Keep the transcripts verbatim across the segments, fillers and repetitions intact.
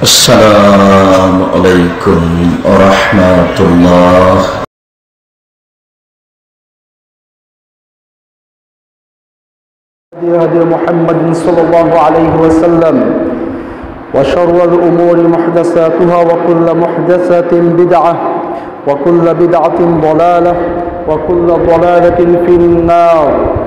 السلام عليكم ورحمة الله. هدي محمد صلى الله عليه وسلم وشر الأمور محدثاتها وكل محدثة بدعة وكل بدعة ضلالة وكل ضلالة في النار.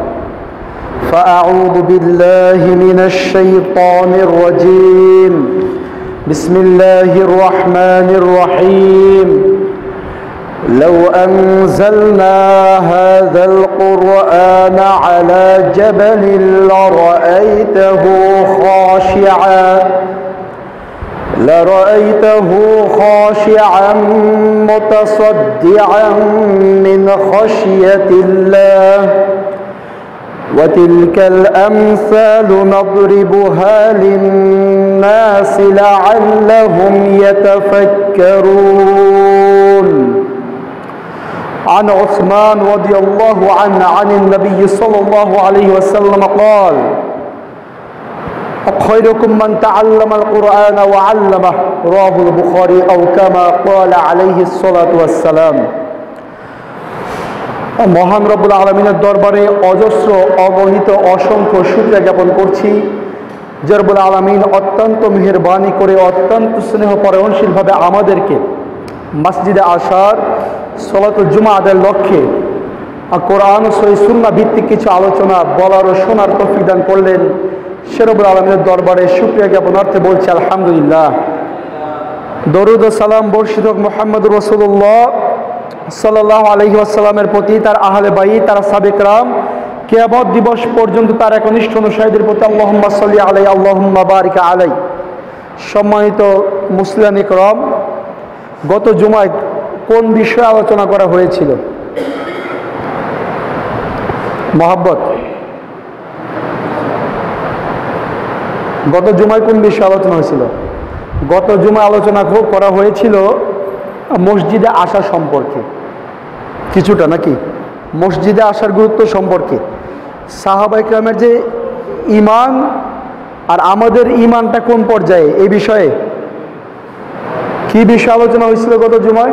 فأعوذ بالله من الشيطان الرجيم. بسم الله الرحمن الرحيم. لو أنزلنا هذا القرآن على جبل لرأيته خاشعا لرأيته خاشعا متصدعا من خشية الله وتلك الأمثال نضربها للناس لعلهم يتفكرون. عن عثمان رضي الله عنه عن النبي صلى الله عليه وسلم قال: خيركم من تعلم القرآن وعلمه. رواه البخاري أو كما قال عليه الصلاة والسلام. মহান রব্বুল আলামিনের দরবারে অজস্র অগণিত অসংখ্য শুকরিয়া জ্ঞাপন করছি যে রব্বুল আলামিন অত্যন্ত মেহেরবানি করে অত্যন্ত স্নেহ পরায়ণশীলভাবে আমাদেরকে মসজিদে আসার সালাতুল জুমা আদায়ের লক্ষ্যে কোরআন ও সহিহ সুন্নাহ ভিত্তিক কিছু আলোচনা বলার ও শোনার তৌফিক দান করলেন। সে রব্বুল আলামিনের দরবারে শুকরিয়া জ্ঞাপনার্থে বলছি আলহামদুলিল্লাহ। দরুদ ও সালাম বর্ষিত হোক মুহাম্মদুর রাসূলুল্লাহ সাল্লাল্লাহু আলাইহি ওয়াসাল্লামের প্রতি, তার আহলে বাইত, তার সাহাবায়ে-কেরাম, কিয়ামত দিবস পর্যন্ত তার একনিষ্ঠ অনুসারীদের প্রতি। আল্লাহুম্মা সাল্লি আলাইহি আল্লাহুম্মা বারিক আলাইহি। সম্মানিত মুসলিম ইকরাম, গত জুমায় কোন বিষয়ে আলোচনা করা হয়েছিল? মহব্বত। গত জুমায় কোন বিষয়ে আলোচনা হয়েছিল? গত জুমায় আলোচনা করা হয়েছিল মসজিদে আসা সম্পর্কে কিছুটা, নাকি মসজিদে আসার গুরুত্ব সম্পর্কে, সাহাবায়ে কেরামের যে ঈমান আর আমাদের ঈমানটা কোন পর্যায়ে, এই বিষয়ে কি বিষয়ে আলোচনা হয়েছিল গত জুমায়?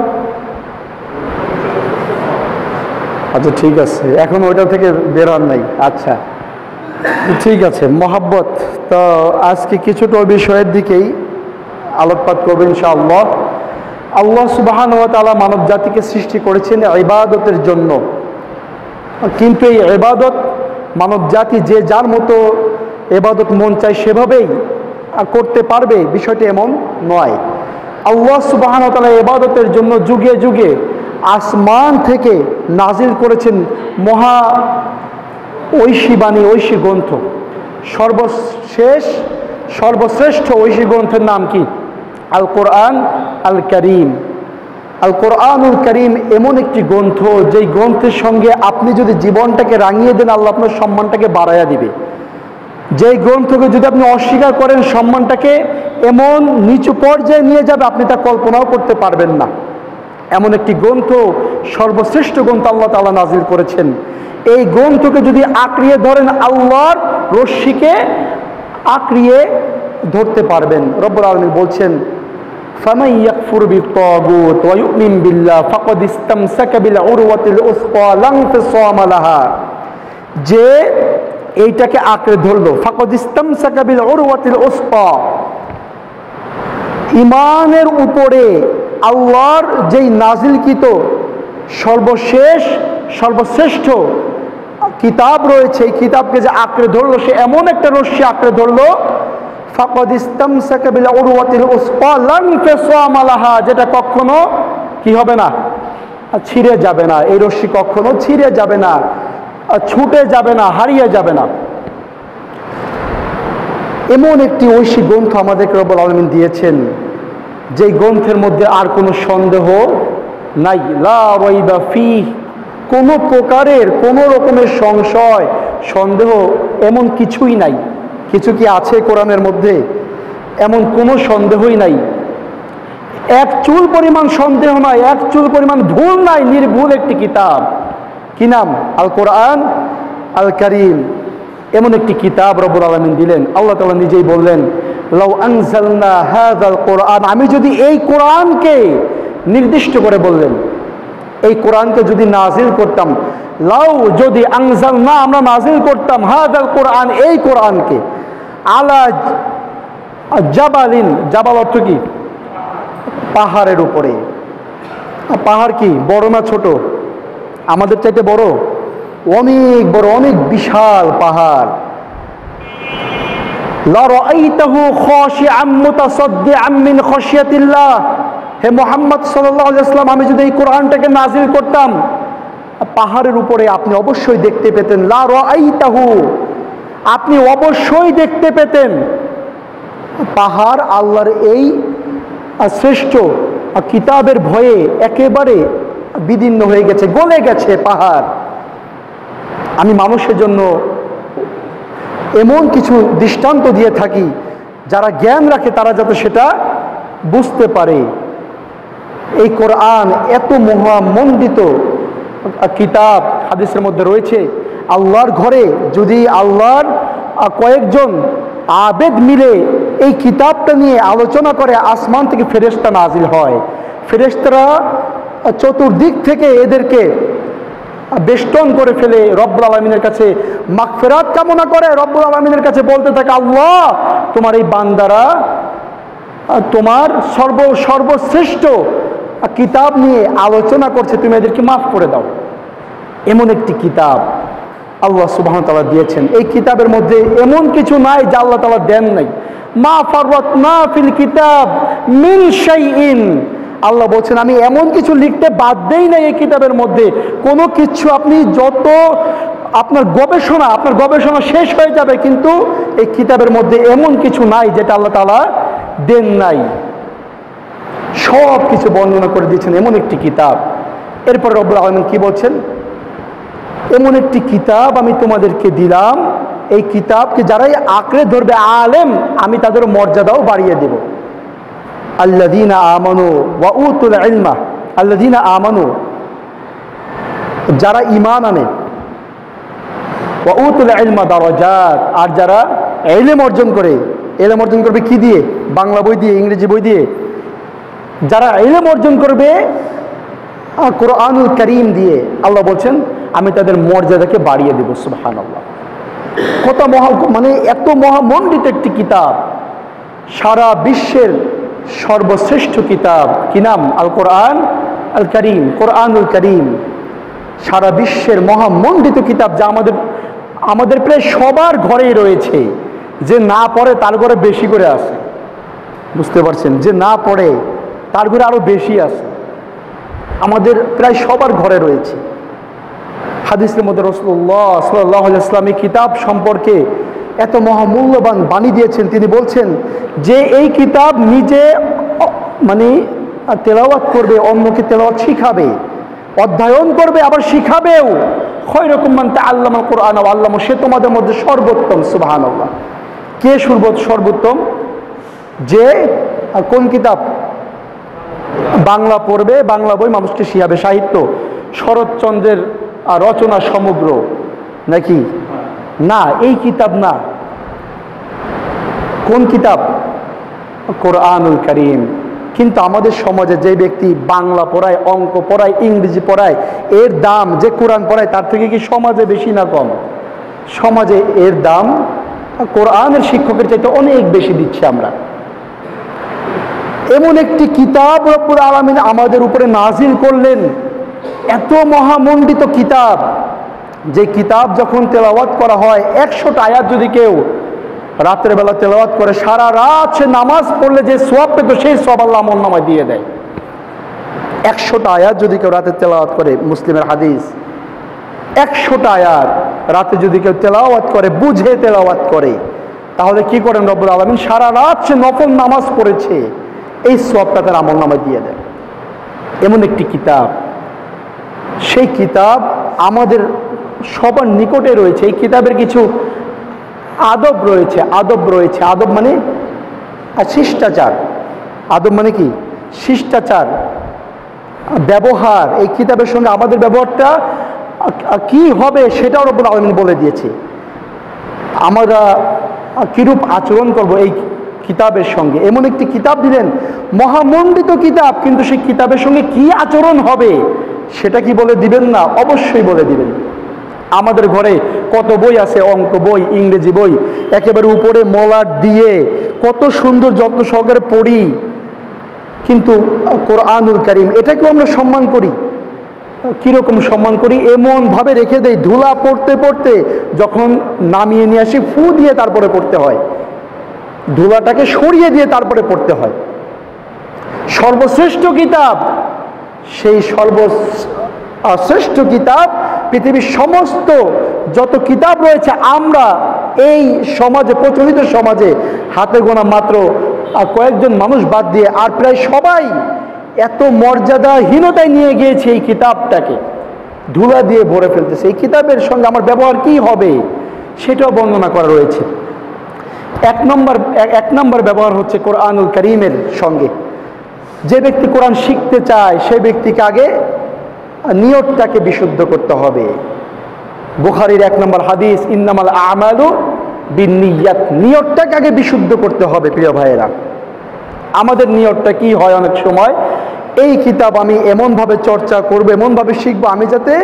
আচ্ছা ঠিক আছে, এখন ওইটা থেকে বের হন নাই। আচ্ছা ঠিক আছে, মহব্বত। তো আজকে কিছুটা ওই বিষয়ের দিকেই আলোকপাত করবেন ইনশাআল্লাহ। আল্লাহ সুবহানাহু ওয়া তাআলা মানব জাতিকে সৃষ্টি করেছেন ইবাদতের জন্য, কিন্তু এই ইবাদত মানব জাতি যে যার মতো ইবাদত মন চায় সেভাবেই করতে পারবে, বিষয়টি এমন নয়। আল্লাহ সুবহানাহু ওয়া তাআলা ইবাদতের জন্য যুগে যুগে আসমান থেকে নাজিল করেছেন মহা ঐশী বাণী, ঐশী গ্রন্থ। সর্বশেষ সর্বশ্রেষ্ঠ ঐশী গ্রন্থের নাম কি? আল কোরআন আল করিম। আল কোরআনুল করিম এমন একটি গ্রন্থ, যেই গ্রন্থের সঙ্গে আপনি যদি জীবনটাকে রাঙিয়ে দেন, আল্লাহ আপনার সম্মানটাকে বাড়াইয়া দিবে। যেই গ্রন্থকে যদি আপনি অস্বীকার করেন, সম্মানটাকে এমন নিচু পর্যায়ে নিয়ে যাবে আপনি তা কল্পনাও করতে পারবেন না। এমন একটি গ্রন্থ, সর্বশ্রেষ্ঠ গ্রন্থ আল্লাহ তাআলা নাজিল করেছেন। এই গ্রন্থকে যদি আঁকড়িয়ে ধরেন, আল্লাহর রশ্মিকে আঁকড়িয়ে ধরতে পারবেন। রব্বুল আলামিন বলছেন, ফামান ইয়াকফুর বিত-তাগুত ওয়া ইউমিন বিল্লাহ ফাকাদ ইসতামসাকা বিল উরওয়াতিল উসকা লা ইনফিসামা লাহা। যে এইটাকে আঁকড়ে ধরলো, ফাকাদ ইসতামসাকা বিল উরওয়াতিল উসকা, ঈমানের উপরে আল্লাহর যেই নাজিলকৃত সর্বশেষ সর্বশ্রেষ্ঠ কিতাব রয়েছে, এই কিতাবকে যে আঁকড়ে ধরলো, সে এমন একটা রশ্মি আঁকড়ে ধরলো, ফাকাদ ইসতামসাকা বিল উরওয়াতিল উসকা লা ইনফিসামা লাহা, যেটা কখনো কি হবে না, ছিঁড়ে যাবে না। এই রশ্মি কখনো ছিঁড়ে যাবে না, ছুটে যাবে না, হারিয়ে যাবে না। এমন একটি ঐশী গ্রন্থ আমাদেরকে রব্বুল আলামিন দিয়েছেন, যেই গ্রন্থের মধ্যে আর কোনো সন্দেহ নাই। লা রাইবা ফীহ, কোনো প্রকারের কোনো রকমের সংশয় সন্দেহ এমন কিছুই নাই। কিছু কি আছে কোরআনের মধ্যে? এমন কোনো সন্দেহই নাই। এক চুল পরিমাণ সন্দেহ নাই, এক চুল পরিমাণ ভুল নাই, নির্ভুল একটি কিতাব। কি নাম? আল কোরআন আল করিম। এমন একটি কিতাব রব্বুল আলামিন দিলেন। আল্লাহ তাআলা নিজেই বললেন, লাউ আনজালনা হাযাল কোরআন, আমি যদি এই কোরআনকে নির্দিষ্ট করে বললেন, এই কোরআনকে যদি নাজিল করতাম, লাউ যদি আনজালনা আমরা নাজিল করতাম হাযাল কোরআন এই কোরআনকে আলা জাবালিন, জাবাল অর্থ কি? পাহাড়ের উপরে। পাহাড় কি বড় না ছোট? আমাদের চাইতে বড়, অনেক বড়, অনেক বিশাল পাহাড়। লা রাআইতাহু খাশিআম মুতাসাদ্দিআম মিন খাশিয়াতিল্লাহ, হে মুহাম্মদ সাল্লাল্লাহু আলাইহি ওয়াসাল্লাম, আমি যদি এই কোরআনটাকে নাজিল করতাম পাহাড়ের উপরে, আপনি অবশ্যই দেখতে পেতেন, লা রাআইতাহু, আপনি অবশ্যই দেখতে পেতেন পাহাড় আল্লাহর এই শ্রেষ্ঠ কিতাবের ভয়ে একেবারে বিদীর্ণ হয়ে গেছে, গলে গেছে পাহাড়। আমি মানুষের জন্য এমন কিছু দৃষ্টান্ত দিয়ে থাকি, যারা জ্ঞান রাখে তারা যাতে সেটা বুঝতে পারে। এই কোরআন এত মহামণ্ডিত কিতাব, হাদিসের মধ্যে রয়েছে আল্লাহর ঘরে যদি আল্লাহর কয়েকজন আবেদ মিলে এই কিতাবটা নিয়ে আলোচনা করে, আসমান থেকে ফেরেশতা নাজিল হয়। ফেরেশতারা চতুর্দিক থেকে এদেরকে বেষ্টন করে ফেলে, রব্বুল আলামিনের কাছে মাগফিরাত কামনা করে, রব্বুল আলামিনের কাছে বলতে থাকে, আল্লাহ তোমার এই বান্দারা তোমার সর্ব সর্বশ্রেষ্ঠ কিতাব নিয়ে আলোচনা করছে, তুমি এদেরকে মাফ করে দাও। এমন একটি কিতাব আল্লাহ সুবহানাহু ওয়া তাআলা দিয়েছেন। এই কিতাবের মধ্যে এমন কিছু নাই যা আল্লাহ তাআলা দেন নাই। মা ফাররাতনা ফিল কিতাব মিন শাইইন, আল্লাহ বলছেন আমি এমন কিছু লিখতে বাদ দেই না এই কিতাবের মধ্যে, কোনো কিছু আপনি যত আপনার গবেষণা আপনার গবেষণা শেষ হয়ে যাবে, কিন্তু এই কিতাবের মধ্যে এমন কিছু নাই যেটা আল্লাহ তাআলা দেন নাই। সব কিছু বর্ণনা করে দিয়েছেন, এমন একটি কিতাব। এরপরে রব্বুল আলামিন কি বলছেন? এমন একটি কিতাব আমি তোমাদেরকে দিলাম, এই কিতাবকে যারাই আঁকড়ে ধরবে আলেম, আমি তাদের মর্যাদাও বাড়িয়ে দেব। আল্লাযীনা আমানু ওয়া উতুল ইলমা, আল্লাযীনা আমানু, যারা ঈমান আনে, ওয়া উতুল ইলমা দারাজাত, আর যারা ইলম অর্জন করে, ইলম অর্জন করবে কি দিয়ে? বাংলা বই দিয়ে, ইংরেজি বই দিয়ে। যারা ইলম অর্জন করবে কোরআনুল কারীম দিয়ে, আল্লাহ বলছেন আমি তাদের মর্যাদাকে বাড়িয়ে দেব। সুবহানাল্লাহ, কত মহা, মানে এত মহামণ্ডিত একটি কিতাব, সারা বিশ্বের সর্বশ্রেষ্ঠ কিতাব। কি নাম? আল কোরআন আল কারীম, কোরআনুল কারীম, সারা বিশ্বের মহামণ্ডিত কিতাব, যা আমাদের আমাদের প্রায় সবার ঘরেই রয়েছে। যে না পড়ে তার ঘরে বেশি করে আছে, বুঝতে পারছেন? যে না পড়ে তার ঘরে আরো বেশি আছে, আমাদের প্রায় সবার ঘরে রয়েছে। হাদিসের মধ্যে রাসূলুল্লাহ সাল্লাল্লাহু আলাইহি ওয়াসাল্লাম এই কিতাব সম্পর্কে এত মহামূল্যবান বাণী দিয়েছেন। তিনি বলছেন যে এই কিতাব নিজে মানে তেলাওয়াত করবে, অন্যকে তেলাওয়াত শিখাবে, অধ্যয়ন করবে, আবার শিখাবেও। খায়রুকুম মান তাআল্লামাল কুরআন ওয়া আল্লামা, সে তোমাদের মধ্যে সর্বোত্তম। সুবহানাল্লাহ, কে সর্বোত্তম? যে কোন কিতাব? বাংলা পড়বে, বাংলা বই মানুষকে শিখাবে, সাহিত্য, শরৎচন্দ্রের রচনা সমগ্র নাকি? না, এই কিতাব না। কোন কিতাব? কোরআনুল কারীম। কিন্তু আমাদের সমাজে যে ব্যক্তি বাংলা পড়ায়, অঙ্ক পড়ায়, ইংরেজি পড়ায়, এর দাম যে কোরআন পড়ায় তার থেকে কি সমাজে বেশি না কম? সমাজে এর দাম কোরআনের শিক্ষকের চাইতে অনেক বেশি দিচ্ছি আমরা। এমন একটি কিতাব রব্বুল আলামিন আমাদের উপরে নাজিল করলেন, এত মহামণ্ডিত কিতাব, যে কিতাব যখন তেলাওয়াত করা হয়, একশোটা আয়াত যদি কেউ রাতের বেলা তেলাওয়াত করে, সারা রাত সে নামাজ পড়লে যে সওয়াব পেত, সেই সওয়াব আল্লাহ আমলনামায় দিয়ে দেয়। একশোটা আয়াত যদি কেউ রাতে তেলাওয়াত করে, মুসলিমের হাদিস, একশোটা আয়াত রাতে যদি কেউ তেলাওয়াত করে, বুঝে তেলাওয়াত করে, তাহলে কি করেন রব্বুল আলামিন? সারা রাত সে নফল নামাজ পড়েছে, এই সওয়াবটা তার আমলনামায় দিয়ে দেয়। এমন একটি কিতাব, সেই কিতাব আমাদের সবার নিকটে রয়েছে। এই কিতাবের কিছু আদব রয়েছে, আদব রয়েছে। আদব মানে শিষ্টাচার। আদব মানে কি? শিষ্টাচার, ব্যবহার। এই কিতাবের সঙ্গে আমাদের ব্যবহারটা কি হবে সেটাও রব্বুল আলামিন বলে দিয়েছে। আমরা কিরূপ আচরণ করব এই কিতাবের সঙ্গে। এমন একটি কিতাব দিলেন, মহামণ্ডিত কিতাব, কিন্তু সেই কিতাবের সঙ্গে কি আচরণ হবে সেটা কি বলে দিবেন না? অবশ্যই বলে দিবেন। আমাদের ঘরে কত বই আছে, অঙ্ক বই, ইংরেজি বই, একেবারে উপরে মলাট দিয়ে কত সুন্দর যত্ন সহকারে পড়ি, কিন্তু কোরআনুল কারীম এটাকেও আমরা সম্মান করি। কীরকম সম্মান করি? এমনভাবে রেখে দেই, ধুলা পড়তে পড়তে যখন নামিয়ে নিয়ে আসি ফু দিয়ে তারপরে পড়তে হয়, ধুলাটাকে সরিয়ে দিয়ে তারপরে পড়তে হয়। সর্বশ্রেষ্ঠ কিতাব, সেই সর্বশ্রেষ্ঠ কিতাব পৃথিবীর সমস্ত যত কিতাব রয়েছে, আমরা এই সমাজে, প্রচলিত সমাজে হাতে গোনা মাত্র কয়েকজন মানুষ বাদ দিয়ে আর প্রায় সবাই এত মর্যাদাহীনতায় নিয়ে গিয়েছে এই কিতাবটাকে, ধুলা দিয়ে ভরে ফেলতেছে। এই কিতাবের সঙ্গে আমার ব্যবহার কি হবে সেটাও বর্ণনা করা রয়েছে। এক নম্বর এক নম্বর ব্যবহার হচ্ছে কোরআনুল কারীমের সঙ্গে। যে ব্যক্তি কোরআন শিখতে চায় সেই ব্যক্তিকে আগে নিয়তটাকে বিশুদ্ধ করতে হবে। বুখারীর এক নম্বর হাদিস, ইন্নামাল আমালু বিন্নিয়াত, নিয়তটাকে আগে বিশুদ্ধ করতে হবে। প্রিয় ভাইয়েরা, আমাদের নিয়তটা কি হয়? অনেক সময় এই কিতাব আমি এমনভাবে চর্চা করবো, এমনভাবে শিখবো, আমি যাতে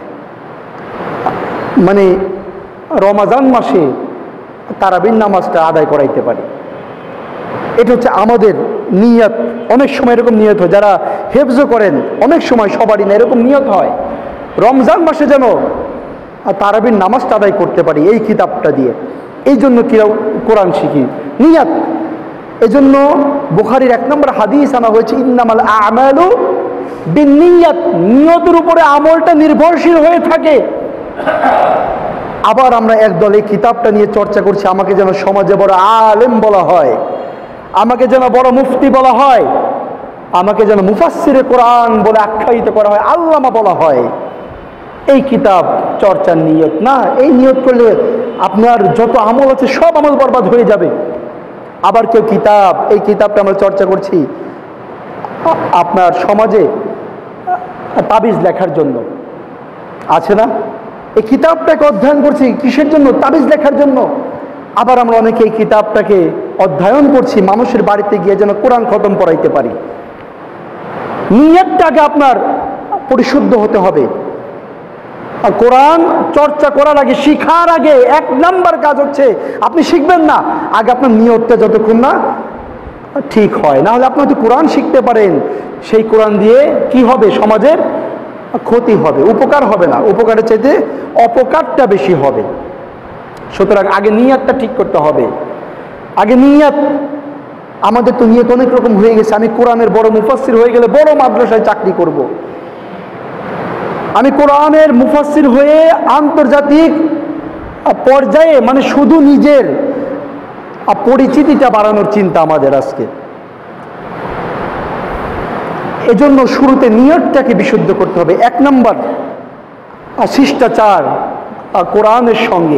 মানে রমাজান মাসে তারাবির নামাজটা আদায় করাইতে পারি। এটা হচ্ছে আমাদের নিয়ত। অনেক সময় এরকম নিয়ত হয়, যারা হেফজ করেন অনেক সময়, সবারই না, এরকম নিয়ত হয় রমজান মাসে যেন তারাবির নামাজটা আদায় করতে পারি এই কিতাবটা দিয়ে। এই জন্য কি কোরআন শিখি, নিয়ত। এজন্য বুখারীর এক নম্বর হাদিস আনা হয়েছে, ইন্নামাল আমালু বিন্নিয়াত, নিয়তের উপরে আমলটা নির্ভরশীল হয়ে থাকে। আবার আমরা একদল এই কিতাবটা নিয়ে চর্চা করছি, আমাকে যেন সমাজে বড় আলেম বলা হয়, আমাকে যেন বড় মুফতি বলা হয়, আমাকে যেন মুফাসসিরে কোরআন বলে আখ্যায়িত করা হয়, আল্লামা বলা হয়। এই কিতাব চর্চার নিয়ত না। এই নিয়ত করলে আপনার যত আমল আছে সব আমল বরবাদ হয়ে যাবে। আবার কেউ কিতাব, এই কিতাবটা আমরা চর্চা করছি আপনার সমাজে তাবিজ লেখার জন্য, আছে না? এই কিতাবটাকে অধ্যয়ন করছি কিসের জন্য? তাবিজ লেখার জন্য। আবার আমরা অনেকে এই কিতাবটাকে অধ্যয়ন করছি মানুষের বাড়িতে গিয়ে যেন কোরআন খতম পড়াইতে পারি। নিয়তটাকে আপনার পরিশুদ্ধ হতে হবে। আর কোরআন চর্চা করার আগে, শিখার আগে এক নাম্বার কাজ হচ্ছে, আপনি শিখবেন না, আগে আপনার নিয়তটা যতক্ষণ না ঠিক হয়, না হলে আপনি হয়তো কোরআন শিখতে পারেন, সেই কোরআন দিয়ে কি হবে? সমাজের ক্ষতি হবে, উপকার হবে না, উপকারের চাইতে অপকারটা বেশি হবে। সুতরাং আগে নিয়তটা ঠিক করতে হবে। আগে নিয়ত, আমাদের তো নিয়ত অনেক রকম হয়ে গেছে। আমি কোরআনের বড় মুফাসসির হয়ে গেলে বড় মাদ্রাসায় চাকরি করব, আমি কোরআনের মুফাসসির হয়ে আন্তর্জাতিক পর্যায়ে, মানে শুধু নিজের পরিচিতিটা বাড়ানোর চিন্তা আমাদের আজকে। এজন্য শুরুতে নিয়তটাকে বিশুদ্ধ করতে হবে। এক নম্বর শিষ্টাচার কোরআনের সঙ্গে।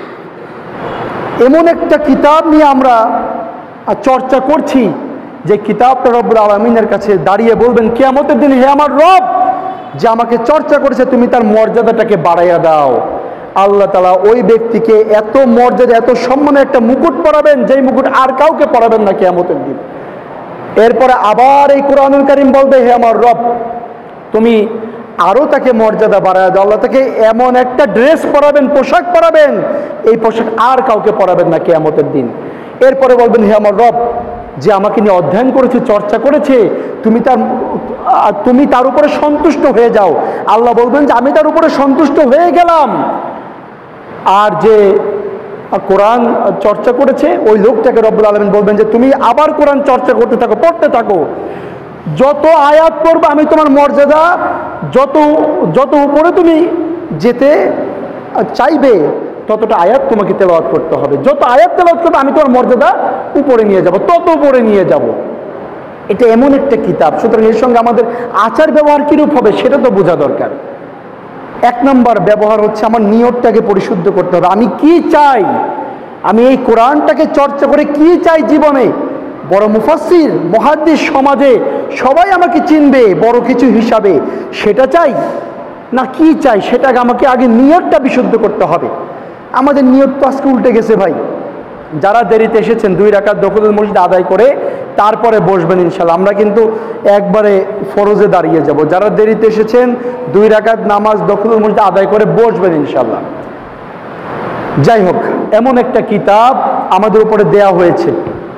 এমন একটা কিতাব নিয়ে আমরা চর্চা করছি যে কিতাবটা রব্বুল আলামিনের কাছে দাঁড়িয়ে বলবেন কিয়ামতের দিন, হে আমার রব, যে আমাকে চর্চা করেছে তুমি তার মর্যাদাটাকে বাড়াইয়া দাও। আল্লাহ তাআলা ওই ব্যক্তিকে এত মর্যাদা, এত সম্মানের একটা মুকুট পরাবেন, যেই মুকুট আর কাউকে পরাবেন না কিয়ামতের দিন। এরপরে আবার এই কোরআনুল কারীম বলবে, হে আমার রব, তুমি আরও তাকে মর্যাদা বাড়ায় দাও। আল্লাহ তাকে এমন একটা ড্রেস পরাবেন, পোশাক পরাবেন, এই পোশাক আর কাউকে পরাবেন না কিয়ামতের দিন। এরপরে বলবেন, হে আমার রব, যে আমাকে নিয়ে অধ্যয়ন করেছে, চর্চা করেছে, তুমি তার তুমি তার উপরে সন্তুষ্ট হয়ে যাও। আল্লাহ বলবেন যে আমি তার উপরে সন্তুষ্ট হয়ে গেলাম। আর যে কোরআন চর্চা করেছে ওই লোকটাকে রব্বুল আলামিন বলবেন যে তুমি আবার কোরআন চর্চা করতে থাকো, পড়তে থাকো, যত আয়াত পড়বে আমি তোমার মর্যাদা যত যত উপরে তুমি যেতে চাইবে ততটা আয়াত তোমাকে তেলাওয়াত করতে হবে। যত আয়াত তেলাওয়াত করবে আমি তোমার মর্যাদা উপরে নিয়ে যাব, তত উপরে নিয়ে যাব। এটা এমন একটা কিতাব, সুতরাং এর সঙ্গে আমাদের আচার ব্যবহার কিরূপ হবে সেটা তো বোঝা দরকার। এক নম্বর ব্যবহার হচ্ছে আমার নিয়তটাকে পরিশুদ্ধ করতে হবে। আমি কি চাই, আমি এই কোরআনটাকে চর্চা করে কি চাই জীবনে? বড় মুফাসসির, মুহাদ্দিস, সমাজে সবাই আমাকে চিনবে বড় কিছু হিসাবে, সেটা চাই না কি চাই, সেটাকে আমাকে আগে নিয়তটা বিশুদ্ধ করতে হবে। আমাদের নিয়ত তো আজকে উল্টে গেছে ভাই। যারা দেরিতে এসেছেন দুই রাকাত দখলুল মসজিদ আদায় করে তারপরে বসবেন ইনশাল্লাহ। আমরা কিন্তু একবারে ফরজে দাঁড়িয়ে যাব। যারা দেরিতে এসেছেন দুই রাকাত নামাজ দখলুল মসজিদ আদায় করে বসবেন ইনশাল্লাহ। যাই হোক, এমন একটা কিতাব আমাদের উপরে দেয়া হয়েছে।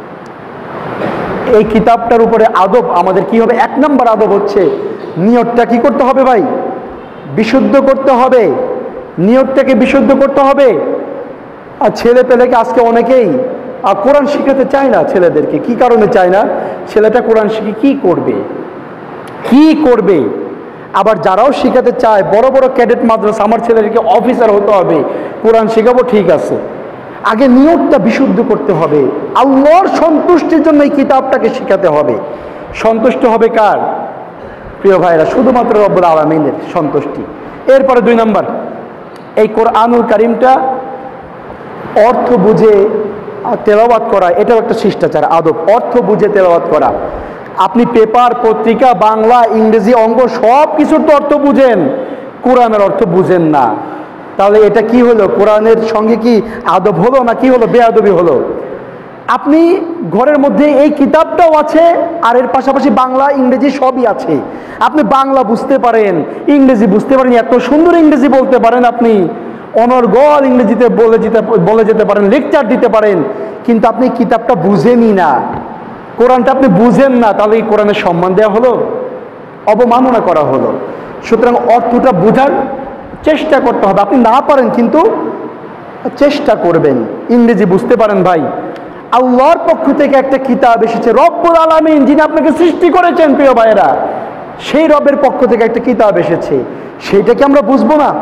এই কিতাবটার উপরে আদব আমাদের কি হবে? এক নম্বর আদব হচ্ছে নিয়তটা কি করতে হবে ভাই? বিশুদ্ধ করতে হবে। নিয়তটাকে বিশুদ্ধ করতে হবে। আর ছেলে পেলেকে আজকে অনেকেই আর কোরআন শিখাতে চায় না ছেলেদেরকে। কি কারণে চায় না? ছেলেটা কোরআন শিখে কি করবে, কি করবে? আবার যারাও শিখাতে চায় বড় বড় ক্যাডেট মাদ্রাসা, আমার ছেলেদেরকে অফিসার হতে হবে, কোরআন শেখাবো, ঠিক আছে, আগে নিয়তটা বিশুদ্ধ করতে হবে। আল্লাহর সন্তুষ্টির জন্য এই কিতাবটাকে শিখাতে হবে। সন্তুষ্ট হবে কার প্রিয় ভাইরা? শুধুমাত্র রব্বুল আলামিনের সন্তুষ্টি। এরপরে দুই নম্বর, এই কোরআনুল কারীমটা অর্থ বুঝে তেলাওয়াত করা, এটাও একটা শিষ্টাচার, আদব। অর্থ বুঝে তেলাওয়াত করা। আপনি পেপার, পত্রিকা, বাংলা, ইংরেজি, অঙ্ক সব কিছুর তো অর্থ বুঝেন, কোরআনের অর্থ বুঝেন না, তাহলে এটা কি হলো? কোরআনের সঙ্গে কি আদব হলো না কি হলো? বেআদবি হলো। আপনি ঘরের মধ্যে এই কিতাবটাও আছে আর এর পাশাপাশি বাংলা, ইংরেজি সবই আছে। আপনি বাংলা বুঝতে পারেন, ইংরেজি বুঝতে পারেন, এত সুন্দর ইংরেজি বলতে পারেন, আপনি অনর্গল ইংরেজিতে বলে যেতে বলে যেতে পারেন, লেকচার দিতে পারেন, কিন্তু আপনি কিতাবটা বুঝেনই না, কোরআনটা আপনি বুঝেন না, তাহলে এই কোরআনের সম্মান দেওয়া হলো, অবমাননা করা হলো। সুতরাং অর্থটা বোঝার চেষ্টা করতে হবে। আপনি না পারেন কিন্তু চেষ্টা করবেন। ইংরেজি বুঝতে পারেন ভাই, আল্লাহর পক্ষ থেকে একটা কিতাব এসেছে, রব্বুল আলামিন যিনি আপনাকে সৃষ্টি করেছেন প্রিয় ভাইয়েরা, সেই রবের পক্ষ থেকে একটা কিতাব এসেছে, সেইটা কি আমরা বুঝবো না?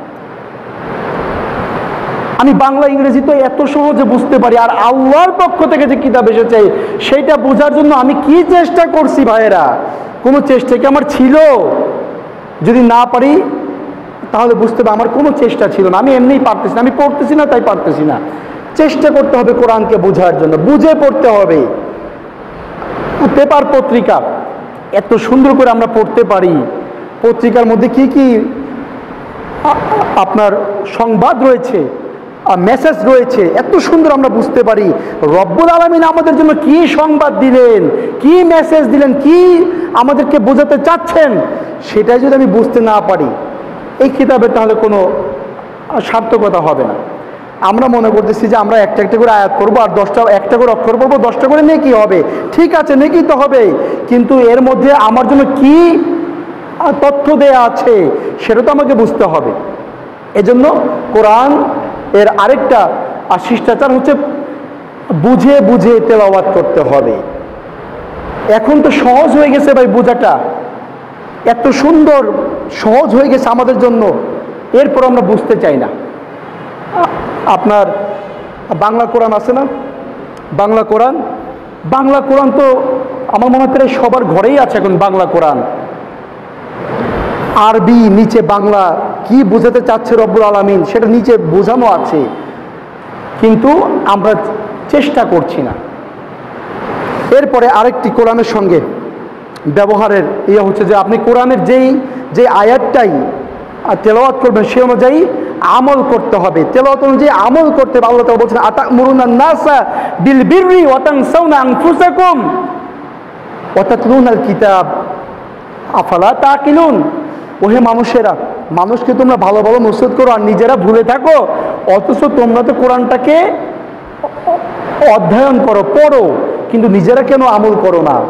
আমি বাংলা ইংরেজি তো এত সহজে বুঝতে পারি, আর আল্লাহর পক্ষ থেকে যে কিতাব এসেছে সেইটা বোঝার জন্য আমি কি চেষ্টা করছি ভাইয়েরা? কোনো চেষ্টা কি আমার ছিল? যদি না পারি তাহলে বুঝতে হবে আমার কোনো চেষ্টা ছিল না, আমি এমনিই পারতেছি না, আমি পড়তেছি না তাই পারতেছি না। চেষ্টা করতে হবে কোরআনকে বোঝার জন্য, বুঝে পড়তে হবে। পেপার, পত্রিকা এত সুন্দর করে আমরা পড়তে পারি, পত্রিকার মধ্যে কি কি আপনার সংবাদ রয়েছে, মেসেজ রয়েছে, এত সুন্দর আমরা বুঝতে পারি রব্বুল আলামিন আমাদের জন্য কি সংবাদ দিলেন, কি মেসেজ দিলেন, কি আমাদেরকে বোঝাতে চাচ্ছেন, সেটাই যদি আমি বুঝতে না পারি এই কিতাবের তাহলে কোনো সার্থকতা হবে না। আমরা মনে করতেছি যে আমরা একটা একটা করে আয়াত করবো আর দশটা একটা করে অক্ষর পড়বো, দশটা করে নেকি হবে, ঠিক আছে নেকি তো হবে, কিন্তু এর মধ্যে আমার জন্য কি তথ্য দেয়া আছে সেটা তো আমাকে বুঝতে হবে। এজন্য কোরআন এর আরেকটা আর শিষ্টাচার হচ্ছে বুঝে বুঝে তেলাওয়াত করতে হবে। এখন তো সহজ হয়ে গেছে ভাই, বোঝাটা এত সুন্দর সহজ হয়ে গেছে আমাদের জন্য, এরপর আমরা বুঝতে চাই না। আপনার বাংলা কোরআন আছে না? বাংলা কোরআন বাংলা কোরআন তো আমার মনে হয় প্রায় সবার ঘরেই আছে এখন বাংলা কোরআন। আরবি নিচে বাংলা কি বোঝাতে চাচ্ছে রব্বুল আলামিন সেটা নিচে বোঝানো আছে, কিন্তু আমরা চেষ্টা করছি না। এরপরে আরেকটি কোরআনের সঙ্গে ব্যবহারের ইয়ে হচ্ছে যে আপনি কোরআনের যেই যে আয়াতটাই তেলাওয়াত করবেন সে অনুযায়ী আমল করতে হবে। তেলাওয়াত অনুযায়ী আমল করতে হবে। আল্লাহ তাআলা বলছেন আতা'মুরুনান নাসা বিল বিররি ওয়া তানসাউনা আনফুসাকুম ওয়া তাতলুনাল কিতাব আফালা তাকিলুন। ওহে মানুষেরা, মানুষকে তোমরা ভালো ভালো নসিহত করো আর নিজেরা ভুলে থাকো, অথচ তোমরা তো কোরআনটাকে অধ্যয়ন করো, পড়ো, কিন্তু নিজেরা কেন আমল করো না?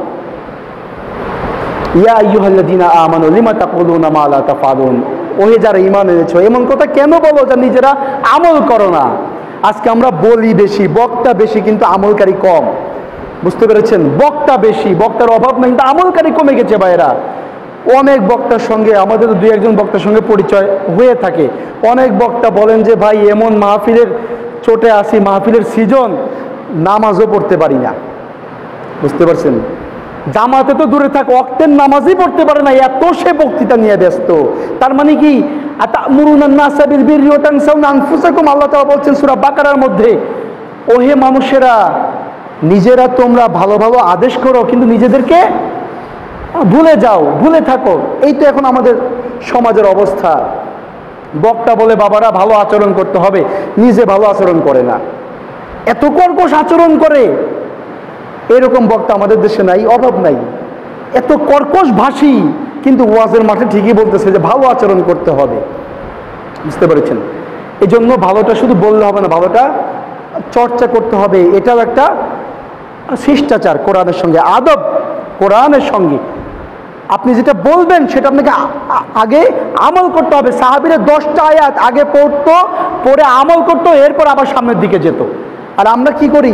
ইয়া আইয়ুহাল্লাযীনা আমানু লিমা তাকুলুনা মা লা তাফআলুন। ওহে যারা ঈমান এনেছো, এমন কথা কেন বলো যা নিজেরা আমল করো না? আজকে আমরা বলি বেশি, বক্তা বেশি, কিন্তু আমলকারী কম। বুঝতে পেরেছেন? বক্তা বেশি, বক্তার অভাব নেই, কিন্তু আমলকারী কমে গেছে ভাইয়েরা। অনেক বক্তার সঙ্গে আমাদের দুই একজন বক্তার সঙ্গে পরিচয় হয়ে থাকে। অনেক বক্তা বলেন যে ভাই এমন মাহফিলের চোটে আসি, মাহফিলের সিজন, নামাজও পড়তে পারি না। বুঝতে পারছেন? জামাতে তো দূরে থাক, ওয়াক্তের নামাজই পড়তে পারে না, এত সে বক্তৃতা নিয়ে ব্যস্ত। তার মানে কি? আতা'মুরুনান নাসা বিল বিররি ওয়া তানসাউনা আনফুসাকুম। আল্লাহ তাআলা বলছেন সূরা বাকারার মধ্যে, ওহে মানুষেরা, নিজেরা তোমরা ভালো ভালো আদেশ করো কিন্তু নিজেদেরকে ভুলে যাও, ভুলে থাকো। এই তো এখন আমাদের সমাজের অবস্থা। বক্তা বলে বাবারা ভালো আচরণ করতে হবে, নিজে ভালো আচরণ করে না। এত কর্কশ আচরণ করে, এরকম বক্তা আমাদের দেশে নাই, অভাব নাই। এত কর্কশ ভাষী, কিন্তু ওয়াজের মাঠে ঠিকই বলতেছে যে ভালো আচরণ করতে হবে। বুঝতে পেরেছেন? এই জন্য ভালোটা শুধু বললে হবে না, ভালোটা চর্চা করতে হবে। এটাও একটা শিষ্টাচার, কোরআনের সঙ্গে আদব, কোরআনের সঙ্গে আপনি যেটা বলবেন সেটা আপনাকে আগে আমল করতে হবে। সাহাবীরা দশটা আয়াত আগে পড়তো, পড়ে আমল করতো, এরপর আবার সামনের দিকে যেত। আর আমরা কি করি?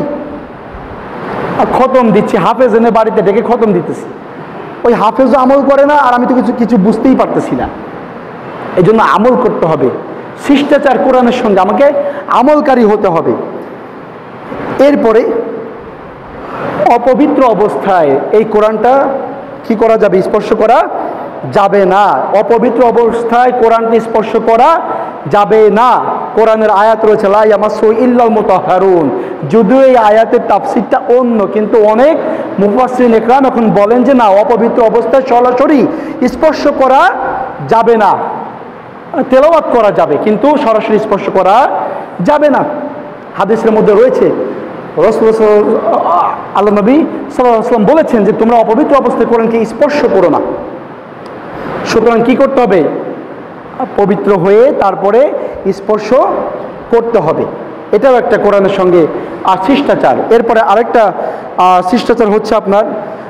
খতম দিচ্ছি, হাফেজ এনে বাড়িতে ডেকে খতম দিতেছি। ওই হাফেজও আমল করে না, আর আমি তো কিছু কিছু বুঝতেই পারতেছি না। এই জন্য আমল করতে হবে, শিষ্টাচার কোরআনের সঙ্গে আমাকে আমলকারী হতে হবে। এরপরে অপবিত্র অবস্থায় এই কোরআনটা কি করা যাবে? স্পর্শ করা যাবে না। অপবিত্র অবস্থায় কোরআনকে স্পর্শ করা যাবে না। কোরআনের আয়াত রয়েছে লা ইয়ামাসসু ইল্লাল মুতাহহারুন। যদিও এই আয়াতের তাফসীরটা অন্য, কিন্তু অনেক মুফাসসিরিন ইকরাম এখন বলেন যে না, অপবিত্র অবস্থায় সরাসরি স্পর্শ করা যাবে না। তেলাওয়াত করা যাবে, কিন্তু সরাসরি স্পর্শ করা যাবে না। হাদিসের মধ্যে রয়েছে রাসূল আল্লাহ নবী সাল্লাল্লাহু আলাইহি ওয়াসাল্লাম বলেছেন যে তোমরা অপবিত্র অবস্থায় কোরআনকে স্পর্শ করো না। সুতরাং কি করতে হবে? পবিত্র হয়ে তারপরে স্পর্শ করতে হবে। এটাও একটা কোরআনের সঙ্গে আর শিষ্টাচার। এরপরে আরেকটা শিষ্টাচার হচ্ছে আপনার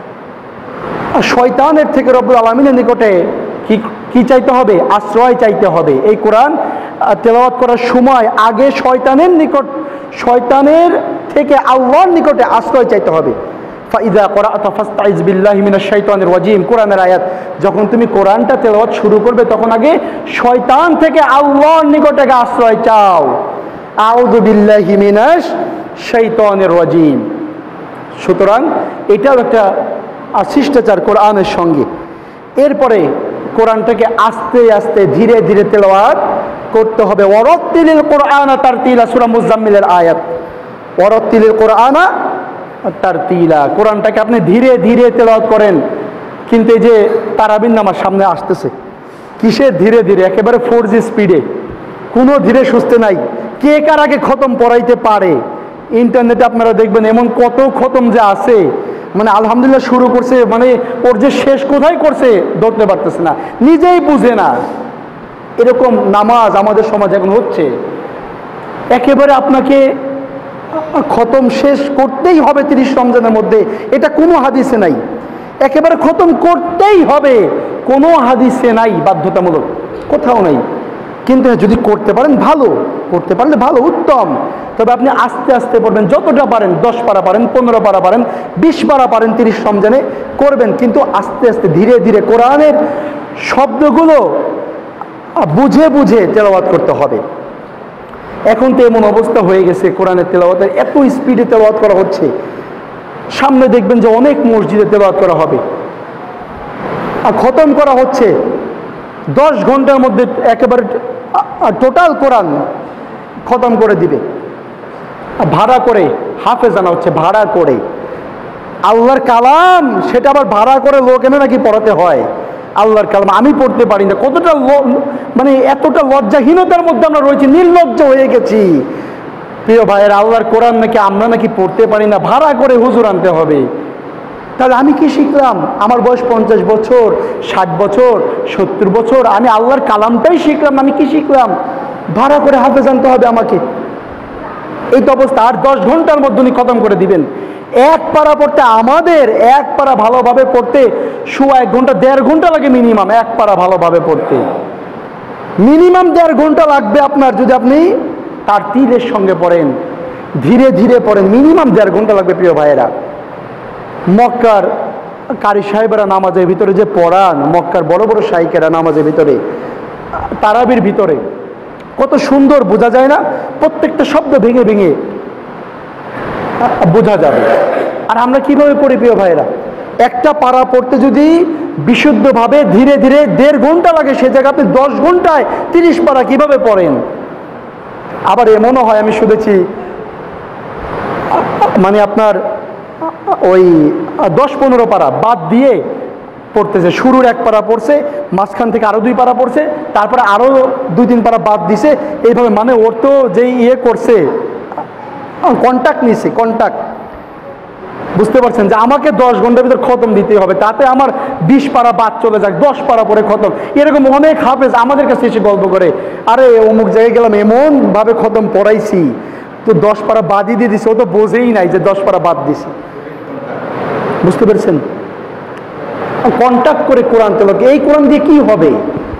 শয়তানের থেকে রব্বুল আলামিনের নিকটে কি কি চাইতে হবে? আশ্রয় চাইতে হবে। এই কোরআন তেলাওয়াত করার সময় আগে শয়তানের নিকট, শয়তানের থেকে আল্লাহর নিকটে আশ্রয় চাইতে হবে। ফাইযা ক্বরাআতা ফাসতাইজ বিল্লাহি মিনাশ শাইতানির রাজিম, কোরআনের আয়াত। যখন তুমি কোরআনটা তেলাওয়াত শুরু করবে তখন আগে শয়তান থেকে আল্লাহর নিকটে আশ্রয় চাও। আউযু বিল্লাহি মিনাশ শাইতানির রাজিম। সুতরাং এটাও একটা শিষ্টাচার কোরআনের সঙ্গে। এরপরে কোরআনটাকে আস্তে আস্তে ধীরে ধীরে তেলাওয়াত করতে হবে। ওয়ারাত্তিলিল কোরআনা তারতিলা, সূরা মুজাম্মিলের আয়াত। ওয়ারাত্তিলিল কোরআনা তারতিলা, কোরআনটাকে আপনি ধীরে ধীরে তেলাওয়াত করেন। কিন্তু এই যে তারাবির নামাজ সামনে আসতেছে, কিসের ধীরে ধীরে? একেবারে ফোর জি স্পিডে, কোনো ধীরে সুস্থে নাই। কে কার আগে খতম পড়াইতে পারে? ইন্টারনেটে আপনারা দেখবেন এমন কত খতম যে আছে, মানে আলহামদুলিল্লাহ শুরু করছে, মানে ওর যে শেষ কোথায় করছে ধরতে পারতেছে না, নিজেই বুঝে না। এরকম নামাজ আমাদের সমাজ এখন হচ্ছে। একেবারে আপনাকে খতম শেষ করতেই হবে তিরিশ রমজানের মধ্যে, এটা কোনো হাদিসে নাই। একেবারে খতম করতেই হবে, কোনো হাদিসে নাই, বাধ্যতামূলক কোথাও নাই। কিন্তু যদি করতে পারেন ভালো, করতে পারলে ভালো, উত্তম। তবে আপনি আস্তে আস্তে পড়বেন, যতটা পারেন, দশ পারা পারেন, পনেরো পারা পারেন, বিশ পারা পারেন, তিরিশ রমজানে করবেন, কিন্তু আস্তে আস্তে ধীরে ধীরে কোরআনের শব্দগুলো বুঝে বুঝে তেলাওয়াত করতে হবে। এখন তো এমন অবস্থা হয়ে গেছে, কোরআনের তেলাওয়াতের এত স্পিডে তেলাওয়াত করা হচ্ছে, সামনে দেখবেন যে অনেক মসজিদে তেলাওয়াত করা হবে, আর খতম করা হচ্ছে দশ ঘন্টার মধ্যে একেবারে টোটাল কোরআন খতম করে দিবে। ভাড়া করে হাফেজ আনা হচ্ছে, ভাড়া করে আল্লাহর কালাম, সেটা আবার ভাড়া করে লোক এনে নাকি পড়াতে হয়। আল্লাহর কালাম আমি পড়তে পারি না, কতটা মানে এতটা লজ্জাহীনতার মধ্যে আমরা রয়েছি, নির্লজ্জ হয়ে গেছি। প্রিয় ভাইয়ের, আল্লাহর কোরআন নাকি আমরা নাকি পড়তে পারি না, ভাড়া করে হুজুর আনতে হবে। তাহলে আমি কি শিখলাম? আমার বয়স পঞ্চাশ বছর, ষাট বছর, সত্তর বছর, আমি আল্লাহর কালামটাই শিখলাম, আমি কি শিখলাম? ভাড়া করে হাফেজ আনতে হবে আমাকে। এই তো অবস্থা। আর দশ ঘন্টার মধ্যে উনি খতম করে দিবেন। এক পারা পড়তে আমাদের, এক পারা ভালোভাবে পড়তে সোয়া এক ঘন্টা, দেড় ঘন্টা লাগে মিনিমাম। এক পারা ভালোভাবে পড়তে মিনিমাম দেড় ঘন্টা লাগবে আপনার, যদি আপনি তার তীরের সঙ্গে পড়েন, ধীরে ধীরে পড়েন, মিনিমাম দেড় ঘন্টা লাগবে। প্রিয় ভাইয়েরা, মক্কার কারি সাহেবেরা নামাজের ভিতরে যে পড়ান, মক্কার বড় বড় শাইখেরা নামাজের ভিতরে, তারাবির ভিতরে কত সুন্দর বোঝা যায় না? প্রত্যেকটা শব্দ ভেঙে ভেঙে বোঝা যাবে। আর আমরা কিভাবে পড়ি প্রিয় ভাইয়েরা? একটা পারা পড়তে যদি বিশুদ্ধভাবে ধীরে ধীরে দেড় ঘন্টা লাগে, সে জায়গায় আপনি দশ ঘন্টায় তিরিশ পারা কিভাবে পড়েন? আবার এমনও হয়, আমি শুনেছি, মানে আপনার ওই দশ পনেরো পারা বাদ দিয়ে পড়তেছে, শুরুর এক পারা পড়ছে, মাঝখান থেকে আরো দুই পারা পড়ছে, তারপরে আরো দুই তিন পারা বাদ দিছে, এইভাবে। মানে ওর তো যেই ইয়ে করছে, কন্ট্যাক্ট নিছি, কন্ট্যাক্ট। বুঝতে পারছেন যে আমাকে দশ ঘন্টার ভিতর খতম দিতে হবে, তাতে আমার বিশ পারা বাদ চলে যাক, দশ পারা পরে খতম। এরকম অনেক হাফেজ আমাদের কাছে এসে গল্প করে, আরে অমুক জায়গায় গেলাম এমন ভাবে খতম পড়াইছি, তো দশ পারা বাদই দিয়ে দিছে, ও তো বোঝেই নাই যে দশ পারা বাদ দিছি। বুঝতে পেরেছেন? কন্ট্যাক্ট করে কোরআন তেলাওয়াত, এই কোরআন দিয়ে কি হবে,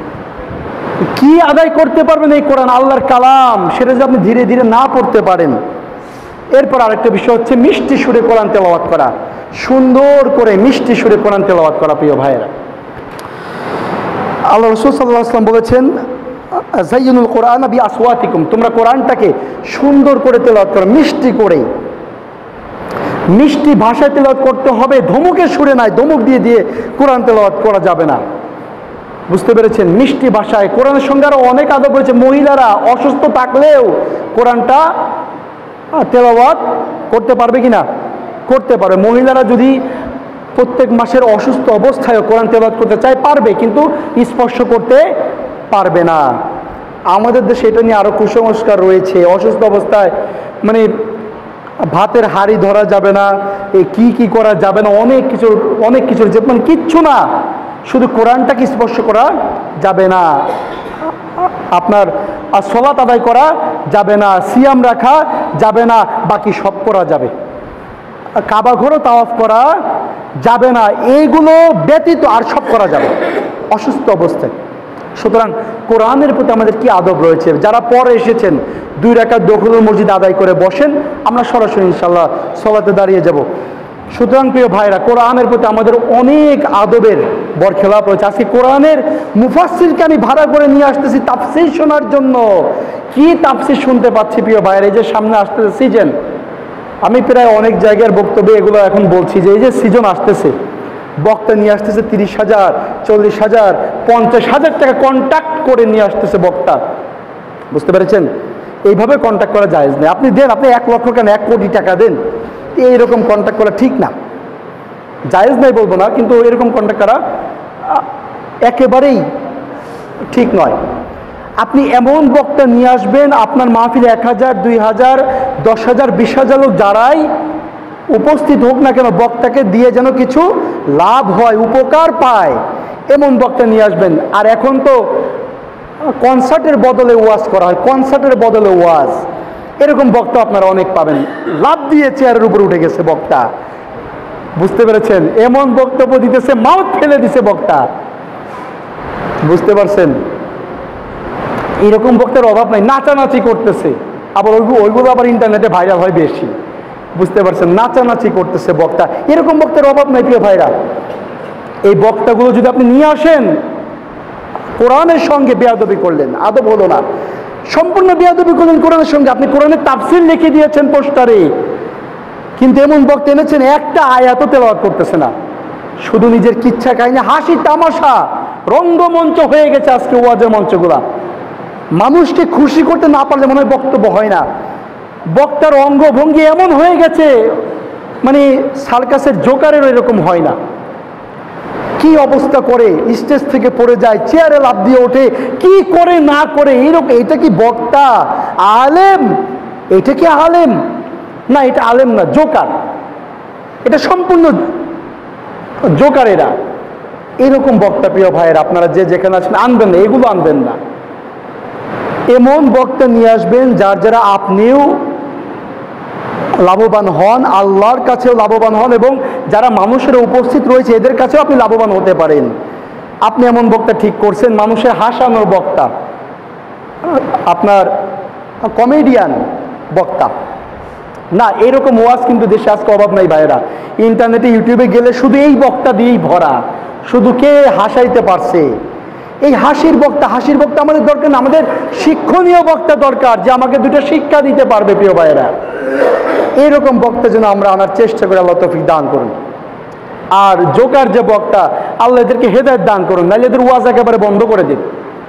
কি আদায় করতে পারবেন এই কোরআন, আল্লাহর কালাম, সেটা যদি আপনি ধীরে ধীরে না পড়তে পারেন। এরপর আরেকটা বিষয় হচ্ছে মিষ্টি সুরে কোরআন তেলাওয়াত করা, সুন্দর করে মিষ্টি সুরে কোরআন তেলাওয়াত করা। প্রিয় ভাইয়েরা, আল্লাহ রাসূল সাল্লাল্লাহু আলাইহি ওয়াসাল্লাম বলেছেন, যায়্যিনুল কোরআন বিআসওয়াতিকুম, তোমরা কোরআনটাকে সুন্দর করে তেলাওয়াত করো, মিষ্টি করে, মিষ্টি ভাষায় তেলাওয়াত করতে হবে, ধমকের সুরে নাই, ধমক দিয়ে দিয়ে কোরআন তেলাওয়াত করা যাবে না। বুঝতে পেরেছেন? মিষ্টি ভাষায়। কোরআনের সঙ্গে আরো অনেক আদব রয়েছে। মহিলারা অসুস্থ থাকলেও কোরআনটা তেলাওয়াত করতে পারবে কিনা? করতে পারবে। মহিলারা যদি প্রত্যেক মাসের অসুস্থ অবস্থায় কোরআন তেলাওয়াত করতে চায় পারবে, কিন্তু স্পর্শ করতে পারবে না। আমাদের দেশে এটা নিয়ে আরো কুসংস্কার রয়েছে। অসুস্থ অবস্থায় মানে ভাতের হাঁড়ি ধরা যাবে না, এই কি কি করা যাবে না, অনেক কিছু অনেক কিছু যে মানে কিচ্ছু না, শুধু কোরআনটাকে স্পর্শ করা যাবে না, আপনার সালাত আদায় করা যাবে না, সিয়াম রাখা যাবে না, বাকি সব করা যাবে, কাবা ঘরও তাওয়াফ করা যাবে না, এইগুলো ব্যতীত আর সব করা যাবে অসুস্থ অবস্থায়। সুতরাং কোরআনের প্রতি আমাদের কি আদব রয়েছে। যারা পরে এসেছেন দুই রাকাত দখলুল মসজিদ আদায় করে বসেন, আমরা সরাসরি ইনশাল্লাহ সালাতে দাঁড়িয়ে যাব। সুতরাং প্রিয় ভাইরা, কোরআনের প্রতি আমাদের অনেক আদবের বরখেলাপ রয়েছে। আজকে কোরআনের মুফাসসিরকে আমি ভাড়া করে নিয়ে আসতেছি তাফসীর শোনার জন্য। কি তাফসীর শুনতে পাচ্ছি প্রিয় ভাইরা, এই যে সামনে আসতেছে সিজন, আমি প্রায় অনেক জায়গার বক্তব্যে এগুলো এখন বলছি যে এই যে সিজন আসতেছে, বক্তা নিয়ে আসতেছে তিরিশ হাজার, চল্লিশ হাজার, পঞ্চাশ হাজার টাকা কন্ট্যাক্ট করে নিয়ে আসতেছে বক্তা। বুঝতে পেরেছেন? এইভাবে কন্ট্যাক্ট করা জায়েজ নেই। আপনি দেন, আপনি এক লক্ষ কেন এক কোটি টাকা দেন, এইরকম কন্ট্যাক্ট করা ঠিক না। জায়েজ নাই বলবো না, কিন্তু এরকম কন্ট্যাক্ট করা একেবারেই ঠিক নয়। আপনি এমন বক্তা নিয়ে আসবেন, আপনার মাহফিলে এক হাজার, দুই হাজার, দশ হাজার, বিশ হাজার লোক যারাই উপস্থিত হোক না কেন, বক্তাকে দিয়ে যেন কিছু লাভ হয়, উপকার পায়, এমন বক্তা নিয়ে আসবেন। আর এখন তো কনসার্টের বদলে ওয়াজ করা হয়, কনসার্টের বদলে ওয়াজ, এরকম বক্তা আপনারা অনেক পাবেন। লাভ দিয়ে চেয়ারের উপর উঠে গেছে বক্তা। বুঝতে পেরেছেন? এমন বক্তব্য দিতেছে, মাউথ ফেলে দিছে বক্তা। বুঝতে পারছেন? এরকম বক্তার অভাব নাই। নাচানাচি করতেছে, আবার ওইগুলো আবার ইন্টারনেটে ভাইরাল হয় বেশি। বুঝতে পারছেন? নাচানাচি করতেছে বক্তা। এরকম বক্তার অভাব নাই প্রিয় ভাইরা। এই বক্তাগুলো যদি আপনি নিয়ে আসেন, কোরআনের সঙ্গে বেয়াদবি করলেন, আদব হলো না, সম্পূর্ণ বেয়াদবি করলেন কোরআনের সঙ্গে। আপনি কোরআনের তাফসীর লিখে দিয়েছেন পোস্টারে, কিন্তু এমন বক্তা এনেছেন একটা আয়াতও তেলাওয়াত করতেছে না, শুধু নিজের কিচ্ছা কাহিনী, হাসি তামাশা, রঙ্গমঞ্চ হয়ে গেছে আজকে ওয়াজের মঞ্চগুলা। মানুষকে খুশি করতে না পারলে মনে হয় বক্তব্য হয় না। বক্তার অঙ্গভঙ্গি এমন হয়ে গেছে, মানে সার্কাসের জোকারের এরকম হয় না। কি অবস্থা করে, স্টেজ থেকে পড়ে যায়, চেয়ারে লাফ দিয়ে ওঠে, কি করে না করে, এইরকম। এটা কি বক্তা? আলেম? এটা কি আলেম? না, এটা আলেম না, জোকার। এটা সম্পূর্ণ জোকার এরা। এরকম বক্তা প্রিয় ভাইয়ের আপনারা যে যেখানে আছেন আনবেন না, এগুলো আনবেন না। এমন বক্তা নিয়ে আসবেন যার যারা আপনিও লাভবান হন, আল্লাহর কাছেও লাভবান হন, এবং যারা মানুষের উপস্থিত রয়েছে এদের কাছেও আপনি লাভবান হতে পারেন। আপনি এমন বক্তা ঠিক করছেন, মানুষের হাসানোর বক্তা, আপনার কমেডিয়ান বক্তা না। এরকম ওয়াজ কিন্তু দেশে আজকে অভাব নাই ভাইয়েরা। ইন্টারনেটে ইউটিউবে গেলে শুধু এই বক্তা দিয়েই ভরা, শুধু কে হাসাইতে পারছে। এই হাসির বক্তা, হাসির বক্তা আমাদের দরকার না, আমাদের শিক্ষণীয় বক্তা দরকার, যে আমাকে দুটো শিক্ষা দিতে পারবে প্রিয় ভাইয়েরা। এইরকম বক্তা যেন আমরা আনার চেষ্টা করি, আল্লাহ তৌফিক দান করুন। আর জোকার যে বক্তা, আল্লাহ এদেরকে হেদায়েত দান করুন, নাহলে এদের ওয়াজ একেবারে বন্ধ করে দিন।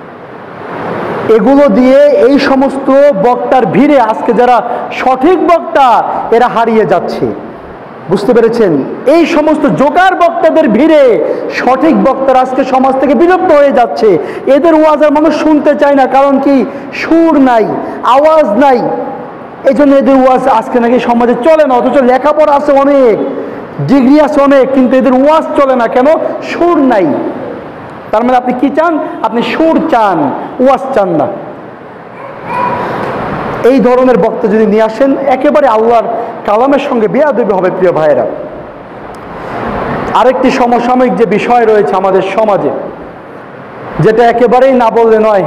এগুলো দিয়ে এই সমস্ত বক্তার ভিড়ে আজকে যারা সঠিক বক্তা এরা হারিয়ে যাচ্ছে। বুঝতে পেরেছেন? এই সমস্ত জোকার বক্তাদের ভিড়ে সঠিক বক্তারা আজকে সমাজ থেকে বিলুপ্ত হয়ে যাচ্ছে। এদের ওয়াজ আর মানুষ শুনতে চায় না, কারণ কি? সুর নাই, আওয়াজ নাই, এই জন্য এদের ওয়াজ আজকে নাকি সমাজে চলে না, অথচ লেখাপড়া আছে অনেক, ডিগ্রি আছে অনেক, কিন্তু এদের ওয়াজ চলে না কেন? সুর নাই। তার মানে আপনি কি চান? আপনি সুর চান, ওয়াজ চান না। এই ধরনের বক্তা যদি নিয়ে আসেন, একেবারে আল্লাহর কালামের সঙ্গে বেয়াদবি হবে প্রিয় ভাইয়েরা। আরেকটি সমসাময়িক যে বিষয় রয়েছে আমাদের সমাজে, যেটা একেবারেই না বললে নয়,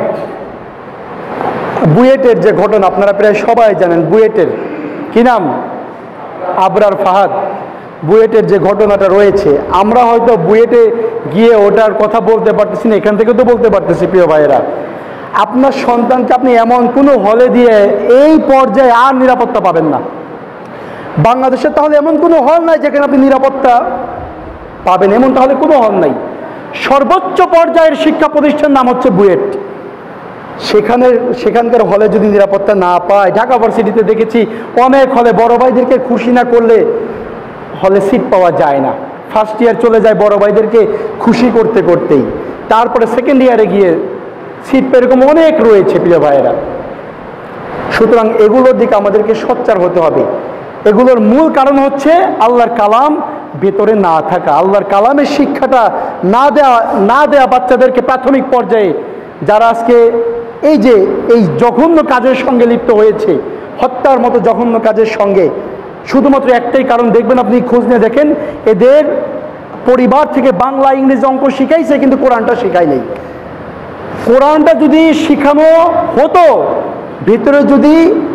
বুয়েটের যে ঘটনা আপনারা প্রায় সবাই জানেন। বুয়েটের কি নাম? আবরার ফাহাদ। বুয়েটের যে ঘটনাটা রয়েছে, আমরা হয়তো বুয়েটে গিয়ে ওটার কথা বলতে পারতেছি না, এখান থেকে তো বলতে পারতেছি প্রিয় ভাইয়েরা। আপনার সন্তানকে আপনি এমন কোনো হলে দিয়ে এই পর্যায়ে আর নিরাপত্তা পাবেন না বাংলাদেশে। তাহলে এমন কোনো হল নাই যেখানে আপনি নিরাপত্তা পাবেন, এমন তাহলে কোনো হল নাই। সর্বোচ্চ পর্যায়ের শিক্ষা প্রতিষ্ঠান নাম হচ্ছে বুয়েট। সেখানে সেখানকার হলে যদি নিরাপত্তা না পায়, ঢাকা ভার্সিটিতে দেখেছি অনেক হলে বড় ভাইদেরকে খুশি না করলে হলে সিট পাওয়া যায় না। ফার্স্ট ইয়ার চলে যায় বড় ভাইদেরকে খুশি করতে করতেই, তারপরে সেকেন্ড ইয়ারে গিয়ে সিট পেয়ে, এরকম অনেক রয়েছে প্রিয় ভাইয়েরা। সুতরাং এগুলোর দিকে আমাদেরকে সোচ্চার হতে হবে। এগুলোর মূল কারণ হচ্ছে আল্লাহর কালাম ভেতরে না থাকা, আল্লাহর কালামের শিক্ষাটা না দেয়া না দেয়া বাচ্চাদেরকে প্রাথমিক পর্যায়ে। যারা আজকে এই যে এই জঘন্য কাজের সঙ্গে লিপ্ত হয়েছে, হত্যার মতো জঘন্য কাজের সঙ্গে, শুধুমাত্র একটাই কারণ। দেখবেন আপনি খোঁজ নিয়ে দেখেন, এদের পরিবার থেকে বাংলা ইংরেজি অঙ্ক শিখাইছে, কিন্তু কোরআনটা শিখাই নেই। কোরআনটা যদি শিখানো হতো, ভিতরে যদি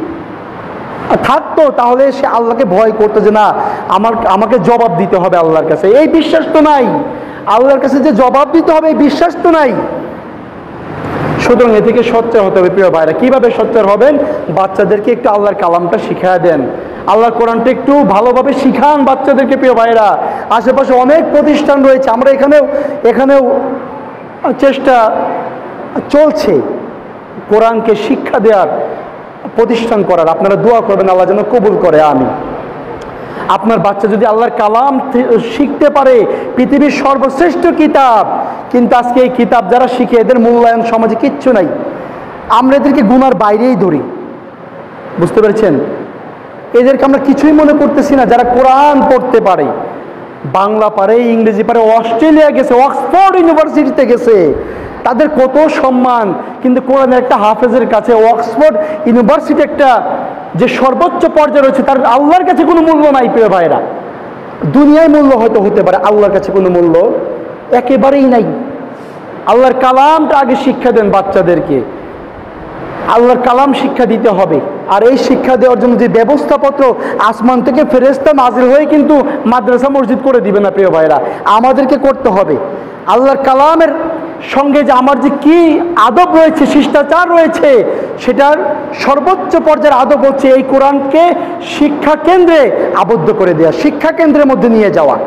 থাকতো, তাহলে সে আল্লাহকে ভয় করতো যে না, আমার আমাকে জবাব দিতে হবে আল্লাহর কাছে। এই বিশ্বাস তো নাই, আল্লাহর কাছে যে জবাব দিতে হবে এই বিশ্বাস তো নাই। সুতরাং এ থেকে সোচ্চার হতে হবে প্রিয় ভাইরা। কিভাবে সোচ্চার হবেন? বাচ্চাদেরকে একটু আল্লাহর কালামটা শিখায় দেন, আল্লাহর কোরআনটা একটু ভালোভাবে শিখান বাচ্চাদেরকে প্রিয় ভাইরা। আশেপাশে অনেক প্রতিষ্ঠান রয়েছে, আমরা এখানেও এখানেও চেষ্টা চলছে কোরআনকে শিক্ষা দেওয়ার, প্রতিষ্ঠান করার। আপনারা দোয়া করবেন আল্লাহ যেন কবুল করে। আমি আপনার বাচ্চা যদি আল্লাহর কালাম শিখতে পারে, পৃথিবীর সর্বশ্রেষ্ঠ কিতাব, কিন্তু আজকে এই কিতাব যারা শিখে এদের মূল্যায়ন সমাজে কিচ্ছু নাই। আমরা এদেরকে গুনার বাইরেই ধরি, বুঝতে পেরেছেন? এদেরকে আমরা কিছুই মনে করতেছি না। যারা কোরআন পড়তে পারে, বাংলা পারে, ইংরেজি পারে, অস্ট্রেলিয়া গেছে, অক্সফোর্ড ইউনিভার্সিটিতে গেছে, তাদের কত সম্মান। কিন্তু কোরআনের একটা হাফেজের কাছে অক্সফোর্ড ইউনিভার্সিটি একটা যে সর্বোচ্চ পর্যায়ে রয়েছে, তার আল্লাহর কাছে কোনো মূল্য নাই প্রিয় ভাইরা। দুনিয়ায় মূল্য হয়তো হতে পারে, আল্লাহর কাছে কোনো মূল্য একেবারেই নাই। আল্লাহর কালামটা আগে শিক্ষা দেন বাচ্চাদেরকে, আল্লাহর কালাম শিক্ষা দিতে হবে। আর এই শিক্ষা দেওয়ার জন্য যে ব্যবস্থাপত্র, আসমান থেকে ফেরেশতা নাজিল হয়ে কিন্তু মাদ্রাসা মসজিদ করে দিবে না প্রিয় ভাইরা, আমাদেরকে করতে হবে। আল্লাহর কালামের সঙ্গে যে আমার যে কি আদব রয়েছে, শিষ্টাচার রয়েছে, সেটার সর্বোচ্চ পর্যায়ের আদব হচ্ছে এই কোরআনকে শিক্ষা কেন্দ্রে আবদ্ধ করে দেওয়া, শিক্ষা কেন্দ্রের মধ্যে নিয়ে যাওয়া।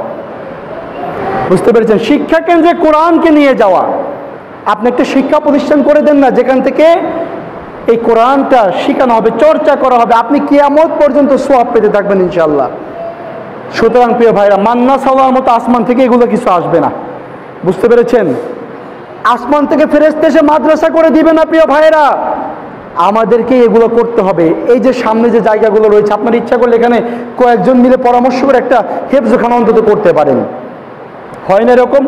বুঝতে পেরেছেন? শিক্ষা কেন্দ্রে কোরআনকে নিয়ে যাওয়া। আপনি একটা শিক্ষা প্রতিষ্ঠান করে দেন না, যেখান থেকে এই কোরআনটা শেখানো হবে, চর্চা করা হবে, আপনি কিয়ামত পর্যন্ত সওয়াব পেতে থাকবেন ইনশাআল্লাহ। সুতরাং প্রিয় ভাইরা, মান্না সাওয়ার মতো আসমান থেকে এগুলো কিছু আসবে না, বুঝতে পেরেছেন? আসমান থেকে ফেরেশতা এসে মাদ্রাসা করে দিবে না প্রিয় ভাইরা, আমাদেরকে এগুলো করতে হবে। এই যে সামনে যে জায়গাগুলো রয়েছে, আপনার ইচ্ছা করলে এখানে কয়েকজন মিলে পরামর্শ করে একটা হেফজখানা অন্তত করতে পারেন, হয় না এরকম?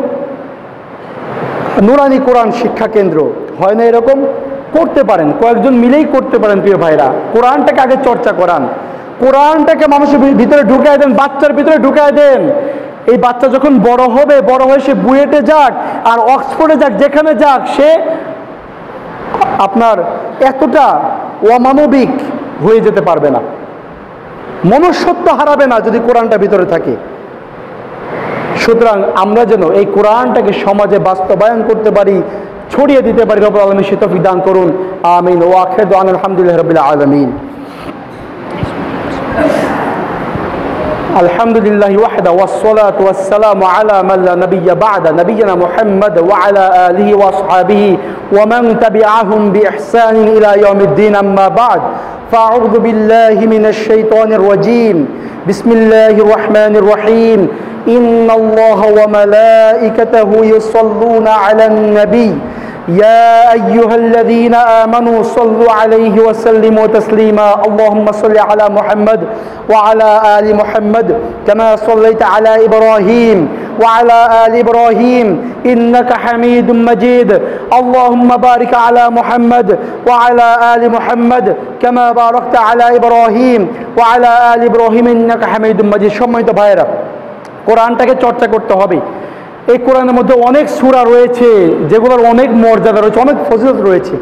নুরানি কোরআন শিক্ষা কেন্দ্র হয় না এরকম? করতে পারেন, কয়েকজন মিলেই করতে পারেন প্রিয় ভাইরা। কোরআনটাকে আগে চর্চা করান, কোরআনটাকে মানুষের ভিতরে ঢুকায় দেন, বাচ্চার ভিতরে ঢুকায় দেন। এই বাচ্চা যখন বড় হবে, বড় হয়ে সে বুয়েটে যাক আর অক্সফোর্ডে যাক, যেখানে যাক, সে আপনার এতটা অমানবিক হয়ে যেতে পারবে না, মনুষ্যত্ব হারাবে না যদি কোরআনটা ভিতরে থাকে। সুতরাং আমরা যেন এই কোরআনটাকে সমাজে বাস্তবায়ন করতে পারি, ছড়িয়ে দিতে পারি। রব্বুল আলামিন সে তৌফিক দান করুন, আমিন। ওয়া আখিরু দাওয়ানা আলহামদুলিল্লাহি রাব্বিল আলামিন। আলহামদুলিল্লাহি ওয়াহদা ওয়াসসালাতু ওয়াসসালামু আলা মান লা নাবিয়্যা বা'দা নাবিয়্যিনা মুহাম্মদ ওয়া আলা আলিহি ওয়া আসহাবিহি ওয়া মান তাবি'আহুম বিইহসানিন ইলা ইয়াউমিদ্দিন, আম্মা বা'দ। ফাআউযু বিল্লাহি মিনাশ শাইতানির রাজীম। বিসমিল্লাহির রাহমানির রাহিম। ইন্নাল্লাহা ওয়া মালাইকাতাহু ইউসাল্লুনা আলান নাবী يا أيها الذين آمنوا صلوا عليه وسلموا تسليما اللهم صل على محمد وعلى آل محمد كما صليت على إبراهيم وعلى آل إبراهيم إنك حميد مجيد اللهم بارك على محمد وعلى آل محمد كما باركت على إبراهيم وعلى آل إبراهيم إنك حميد مجيد সম্মানিত ভাইরা কোরআনটাকে চর্চা করতে হবে এই কোরআনের মধ্যে অনেক সূরা রয়েছে যেগুলোর অনেক মর্যাদা রয়েছে অনেক ফজিলত রয়েছে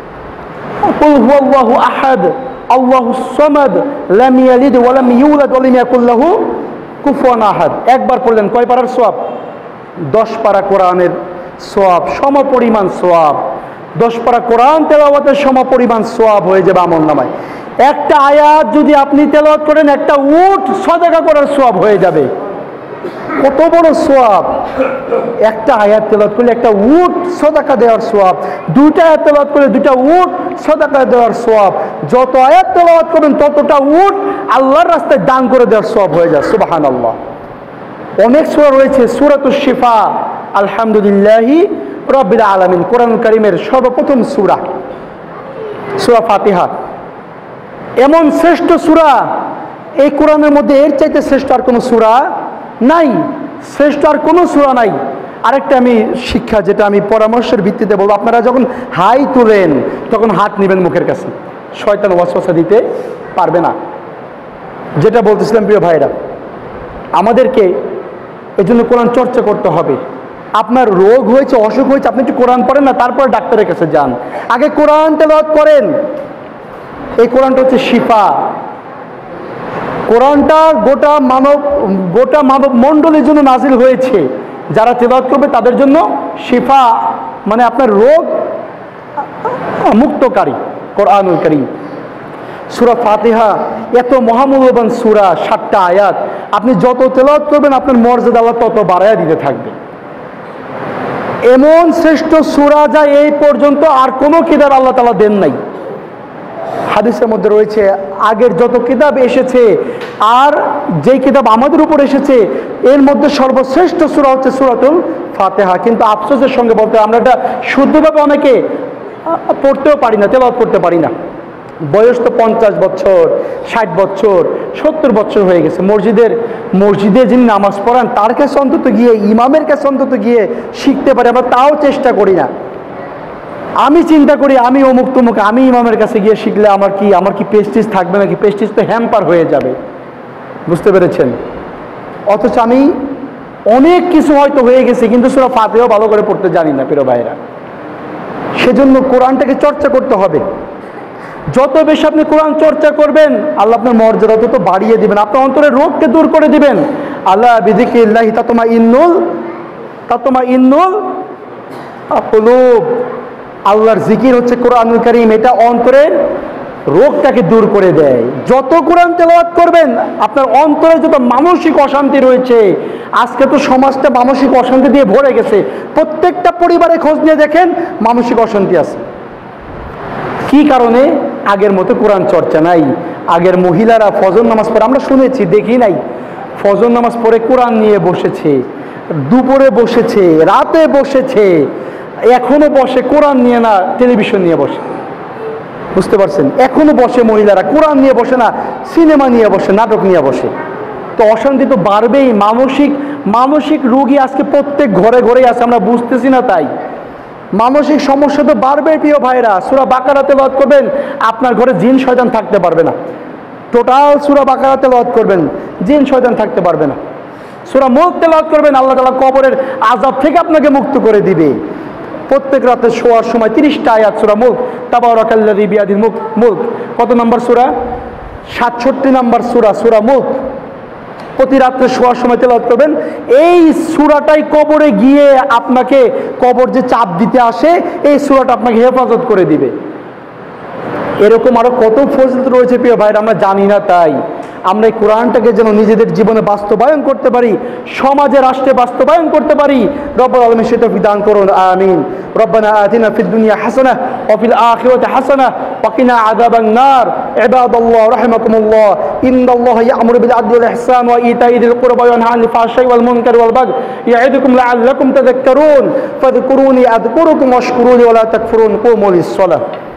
কুল হুয়াল্লাহু আহাদ আল্লাহুস সামাদ লাম ইয়ালিদ ওয়া লাম ইউলাদ ওয়া লাম ইয়াকুল লাহু কুফুয়ান আহাদ একবার পড়লেন কয় পারার সওয়াব দশ পারা কোরআনের সওয়াব সমপরিমাণ সওয়াব দশ পারা কোরআন তেলাওয়াতের সমপরিমাণ সওয়াব হয়ে যাবে আমলনামায় একটা আয়াত যদি আপনি তেলাওয়াত করেন একটা উট সদকা করার সওয়াব হয়ে যাবে কত বড় সওয়াব একটা আয়াত তেলাওয়াত করলে একটা উট সদকা দেওয়ার সওয়াব দুইটা আয়াত তেলাওয়াত করলে দুইটা উট সদকা দেওয়ার সওয়াব যত আয়াত তেলাওয়াত করবেন ততটা উট আল্লাহর রাস্তায় দান করে দেওয়ার সওয়াব হয়ে যায় সুবহানাল্লাহ অনেক সূরা রয়েছে সূরাতুশ শিফা আলহামদুলিল্লাহি রাব্বিল আলামিন কোরআন কারীমের সর্বপ্রথম সূরা সূরা ফাতিহা এমন শ্রেষ্ঠ সূরা এই কোরআনের মধ্যে এর চাইতে শ্রেষ্ঠ আর কোনো সূরা নাই শ্রেষ্ঠ আর কোনো সূরা নাই আরেকটা আমি শিক্ষা যেটা আমি পরামর্শের ভিত্তিতে বলবো আপনারা যখন হাই তুলেন তখন হাত নেবেন মুখের কাছে শয়তান ওয়াসওয়াসা দিতে পারবে না যেটা বলতেছিলাম প্রিয় ভাইরা আমাদেরকে এই জন্য কোরআন চর্চা করতে হবে আপনার রোগ হয়েছে অসুখ হয়েছে আপনি একটু কোরআন পড়েন না তারপর ডাক্তারের কাছে যান আগে কোরআন তেলাওয়াত করেন এই কোরআনটা হচ্ছে শিফা কোরআনটা গোটা মানব গোটা মানব মণ্ডলীর জন্য নাজিল হয়েছে যারা তেলাওয়াত করবে তাদের জন্য শিফা মানে আপনার রোগ মুক্তকারী কোরআনুল কারীম সূরা ফাতিহা এত মহামূল্যবান সূরা সাতটা আয়াত আপনি যত তেলাওয়াত করবেন আপনার মর্যাদা আল্লাহ তত বাড়ায়া দিতে থাকবে এমন শ্রেষ্ঠ সূরা যা এই পর্যন্ত আর কোনো কিতাব আল্লাহ তাআলা দেন নাই হাদিসের মধ্যে রয়েছে আগের যত কিতাব এসেছে আর যেই কিতাব আমাদের উপর এসেছে এর মধ্যে সর্বশ্রেষ্ঠ সূরা হচ্ছে সূরাতুল ফাতিহা কিন্তু আফসোসের সঙ্গে বলতে আমরা এটা শুদ্ধভাবে অনেকে পড়তেও পারি না তেলাওয়াত করতে পারি না বয়স তো পঞ্চাশ বছর ষাট বছর সত্তর বছর হয়ে গেছে মসজিদের মসজিদে যিনি নামাজ পড়ান তার কাছে অন্তত গিয়ে ইমামের কাছে অন্তত গিয়ে শিখতে পারি আমরা তাও চেষ্টা করি না আমি চিন্তা করি আমি অমুক তমুক আমি ইমামের কাছে গিয়ে শিখলে আমার কি আমার কি পেস্টিজ থাকবে নাকি পেস্টিজ তো হ্যাম্পার হয়ে যাবে বুঝতে পেরেছেন অথচ আমি অনেক কিছু হয়তো হয়ে গেছে কিন্তু সূরা ফাতিহা ভালো করে পড়তে জানি না প্রিয় ভাইরা সেজন্য কোরআনটাকে চর্চা করতে হবে যত বেশি আপনি কোরআন চর্চা করবেন আল্লাহ আপনার মর্যাদা তত বাড়িয়ে দিবেন আপনার অন্তরের রোগকে দূর করে দিবেন আল্লাহ বিযিকরিল্লাহি তাতমাইন্নুল তাতমাইন্নুল কুলুব আল্লাহর জিকির হচ্ছে কোরআনুল কারীম এটা অন্তরের রোগটাকে দূর করে দেয় যত কোরআন তেলাওয়াত করবেন আপনার অন্তরে যত মানসিক অশান্তি রয়েছে আজকে তো সমাজটা মানসিক অশান্তি দিয়ে ভরে গেছে প্রত্যেকটা পরিবারে খোঁজ নিয়ে দেখেন মানসিক অশান্তি আছে কি কারণে আগের মতো কোরআন চর্চা নাই আগের মহিলারা ফজর নামাজ পড়ে আমরা শুনেছি দেখি নাই ফজর নামাজ পড়ে কোরআন নিয়ে বসেছে দুপুরে বসেছে রাতে বসেছে এখনো বসে কোরআন নিয়ে না টেলিভিশন নিয়ে বসে বুঝতে পারছেন এখনো বসে মহিলারা কোরআন নিয়ে বসে না সিনেমা নিয়ে বসে নাটক নিয়ে বসে তো অশান্তি তো বাড়বেই মানসিক মানসিক রোগী আজকে প্রত্যেক ঘরে ঘরেই আছে আমরা বুঝতেছি না তাই মানসিক সমস্যা তো বাড়বে প্রিয় ভাইরা সূরা বাকারা তেলাওয়াত করবেন আপনার ঘরে জিন শয়তান থাকতে পারবে না টোটাল সূরা বাকারা তেলাওয়াত করবেন জিন শয়তান থাকতে পারবে না সূরা মুলক তেলাওয়াত করবেন আল্লাহ তাআলা কবরের আযাব থেকে আপনাকে মুক্ত করে দিবে প্রত্যেক রাতে শোয়ার সময় তিরিশটা আয়াত সূরা মুলক তাবারাকাল্লাযী বিয়াদিল মুলক মুলক কত নম্বর সূরা সাতষট্টি নম্বর সূরা সূরা মুলক প্রতি রাত্রে শোয়ার সময় তেলাওয়াত করবেন এই সূরাটাই কবরে গিয়ে আপনাকে কবর যে চাপ দিতে আসে এই সূরাটা আপনাকে হেফাজত করে দিবে এরকম আরো কত ফজিলত রয়েছে প্রিয় ভাইরা আমরা জানি না তাই আমরা এই কোরআনটাকে যেন নিজেদের জীবনে বাস্তবায়ন করতে পারি, সমাজে রাষ্ট্রে বাস্তবায়ন করতে পারি। রব্বুল আলামিন সেটা বিধান করুন, আমিন। রব্বানা আতিনা ফিদ দুনিয়া হাসানাহ ওয়া ফিল আখিরাতি হাসানাহ ওয়া কিনা আযাবান নার। ইবাদাল্লাহ রাহিমাকুমুল্লাহ, ইন্নাল্লাহা ইয়া'মুরু বিল আদলি ওয়াল ইহসানি ওয়া ইতাই যিল কুরবা ওয়া ইয়ানহা আনিল ফাহশাই ওয়াল মুনকারি ওয়াল বাগই ইয়া'iদুকুম লা'আল্লাকুম তাযাক্কারুন ফাযকুরুনি আযকুরুকুম ওয়াশকুরুলি ওয়া লা তাকফুরুন। কুমু লিস-সালাহ।